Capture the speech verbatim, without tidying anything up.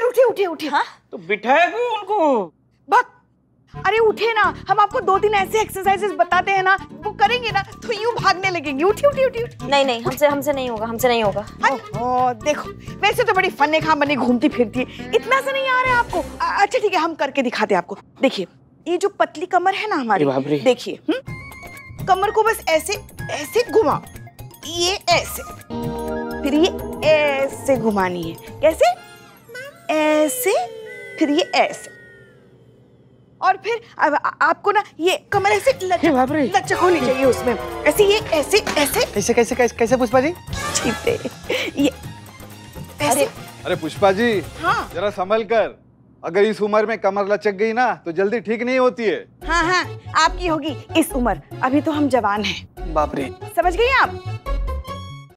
Sir उठे उठे उठे। हाँ तो बिठाए को उनको। बस अरे उठे ना, हम आपको दो तीन ऐसे एक्सरसाइजेस बताते हैं ना, वो करेंगे ना तो यूं भागने लगेंगे। उठी उठी उठी उठी। नहीं नहीं, हमसे हमसे नहीं होगा, हमसे नहीं होगा। ओ देखो, वैसे तो बड़ी फन्ने खां बनी घूमती फिरती है, इतना सा नहीं आ रहा है आपको। अच्छा ठीक है, हम करके दिखाते हैं आपको। देखिए ये जो पतली कमर है ना हमारी, देखिए कमर को बस ऐसे ऐसे घुमा, ये ऐसे, फिर ये ऐसे घुमानी है। कैसे? ऐसे, फिर ये ऐसे, और फिर अब आपको ना ये कमर ऐसे लचक, लचक होनी चाहिए उसमें। ऐसे ये ऐसे ऐसे कैसे कैसे कैसे कैसे पुष्पा जी? ये ऐसे। अरे पुष्पा जी, हाँ जरा संभल कर। अगर इस उम्र में कमर लचक गई ना तो जल्दी ठीक नहीं होती है। हाँ हाँ, आपकी होगी इस उम्र, अभी तो हम जवान हैं। बाप रे। समझ गई आप?